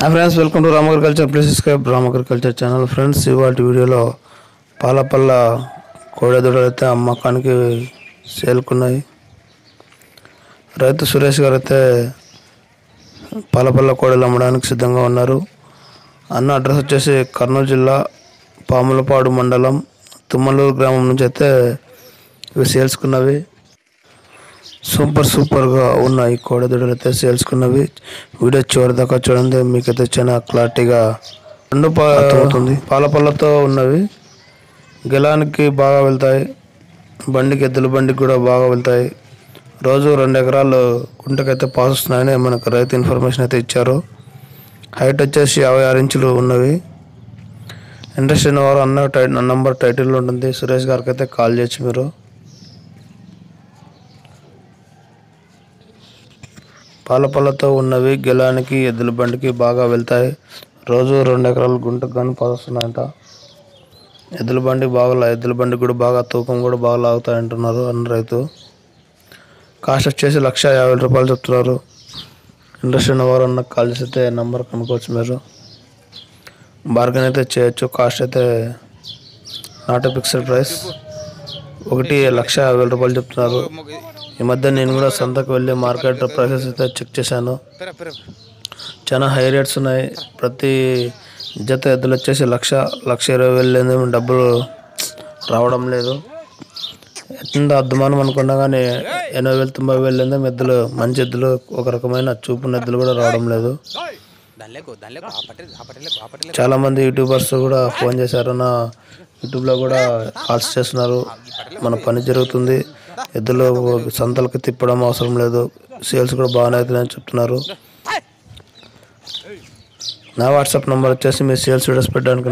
Hi friends, welcome to Ram agriculture. Please subscribe Ram agriculture channel. Friends, ఇవాళ వీడియోలో పాలపల్ల కోడెదూడలు అయితే అమ్మకానికి సేల్కున్నాయి. రైతు సురేష్ గారు అయితే పాలపల్ల కోడలు అమ్మడానికి సిద్ధంగా ఉన్నారు. అన్న అడ్రస్ వచ్చేసి కర్నూలు జిల్లా పాములపాడు మండలం తుమ్మలూరు గ్రామం నుంచి అయితే ఇవి సేల్స్కున్నవి. సూపర్గా ఉన్నాయి కోడెదూడలు అయితే సేల్స్కున్నవి. వీడియో చివరి దాకా చూడండి, మీకైతే చాలా క్లారిటీగా అర్థమవుతుంది. పాలపల్లతో ఉన్నవి, గెలానికి బాగా వెళ్తాయి, బండికి ఎద్దుల బండికి కూడా బాగా వెళ్తాయి. రోజు 2 ఎకరాలు గుంటకైతే పాస్ వస్తున్నాయని మనకు రైతు ఇన్ఫర్మేషన్ అయితే ఇచ్చారు. హైట్ వచ్చేసి 56 ఇంచులు ఉన్నవి. ఇంట్రెస్ట్ అయిన వారు అన్న నంబర్ టైటిల్లో ఉంటుంది, సురేష్ గారికి అయితే కాల్ చేయొచ్చు మీరు. పాలపల్లతో ఉన్నవి, గెలానికి ఎద్దుల బండికి బాగా వెళ్తాయి. రోజు 2 ఎకరాల గుంటకు కానీ పాస్తున్నాయంట. ఎద్దుల బండి కూడా బాగా తూకం కూడా బాగా లాగుతాయి అంటున్నారు అన్న రైతు. కాస్ట్ వచ్చేసి 1,50,000 రూపాయలు చెప్తున్నారు. ఇంట్రెస్ట్ ఉన్న వారు అన్న కాల్ చేస్తే నెంబర్ కనుక్కోవచ్చు మీరు. బార్గెన్ అయితే చేయొచ్చు. కాస్ట్ అయితే నాట్ ఫిక్స్డ్ ప్రైస్, 1,50,000 రూపాయలు చెప్తున్నారు. ఈ మధ్య నేను కూడా సంతకు వెళ్ళి మార్కెట్ ప్రైసెస్ అయితే చెక్ చేశాను. చాలా హై రేట్స్ ఉన్నాయి. ప్రతి జత ఎద్దులు వచ్చేసి 1,20,000 డబ్బులు రావడం లేదు. ఎంత అద్దుమానం అనుకున్నా కానీ 80,000-90,000 ఎద్దులు, మంచి ఎద్దులు, ఒక రకమైన చూపున్న ఎద్దులు కూడా రావడం లేదు. చాలామంది యూట్యూబర్స్ కూడా ఫోన్ చేశారు, నా యూట్యూబ్లో కూడా కాల్స్ చేస్తున్నారు. మన పని జరుగుతుంది, ఎద్దులు సంతలకి తిప్పడం అవసరం లేదు, సేల్స్ కూడా బాగానే అవుతున్నాయని చెప్తున్నారు. నా వాట్సాప్ నెంబర్ వచ్చేసి మీ సేల్స్ వీడియోస్ పెట్టడానికి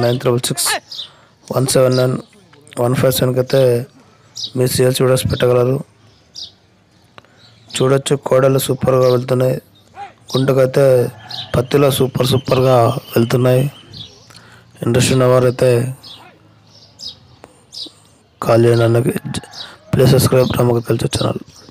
96617915 అయితే మీ సేల్స్ వీడియోస్ పెట్టగలరు. చూడొచ్చు, కోడలు సూపర్గా వెళ్తున్నాయి. గుంటకైతే పత్తిలో సూపర్గా వెళ్తున్నాయి. ఇంట్రెస్ట్ ఉన్నవారు అయితే కాల్ చేయండి అన్నకి. Please subscribe Ram agriculture channel.